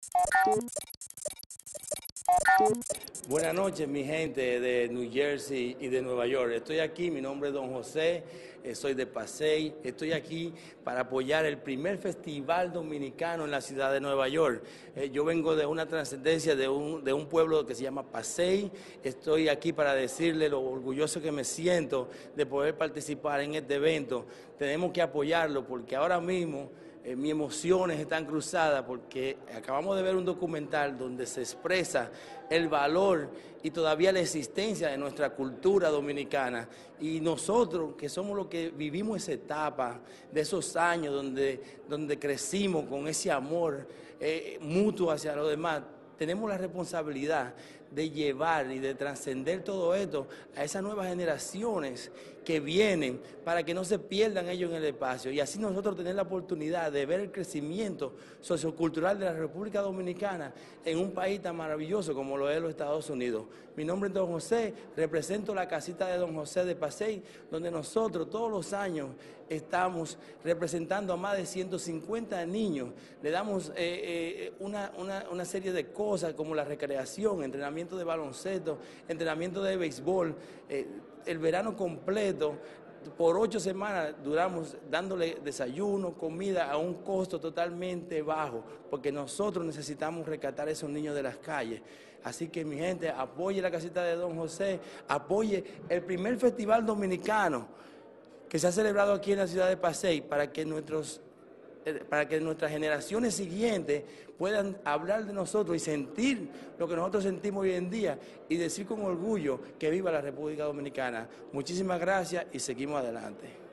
Buenas noches, mi gente de New Jersey y de Nueva York. Estoy aquí, mi nombre es Don José, soy de Pasey. Estoy aquí para apoyar el primer festival dominicano en la ciudad de Nueva York. Yo vengo de una trascendencia de un pueblo que se llama Pasey. Estoy aquí para decirle lo orgulloso que me siento de poder participar en este evento. Tenemos que apoyarlo porque ahora mismo mis emociones están cruzadas porque acabamos de ver un documental donde se expresa el valor y todavía la existencia de nuestra cultura dominicana. Y nosotros, que somos los que vivimos esa etapa de esos años donde crecimos con ese amor mutuo hacia los demás, tenemos la responsabilidad de llevar y de trascender todo esto a esas nuevas generaciones que vienen para que no se pierdan ellos en el espacio y así nosotros tener la oportunidad de ver el crecimiento sociocultural de la República Dominicana en un país tan maravilloso como lo es los Estados Unidos. Mi nombre es Don José, represento la casita de Don José de Pasey, donde nosotros todos los años estamos representando a más de 150 niños. Le damos una serie de cosas como la recreación, entrenamiento de baloncesto, entrenamiento de béisbol, el verano completo. Por 8 semanas duramos dándole desayuno, comida a un costo totalmente bajo, porque nosotros necesitamos rescatar a esos niños de las calles. Así que mi gente, apoye la casita de Don José, apoye el primer festival dominicano que se ha celebrado aquí en la ciudad de Pasey para que nuestras generaciones siguientes puedan hablar de nosotros y sentir lo que nosotros sentimos hoy en día y decir con orgullo que viva la República Dominicana. Muchísimas gracias y seguimos adelante.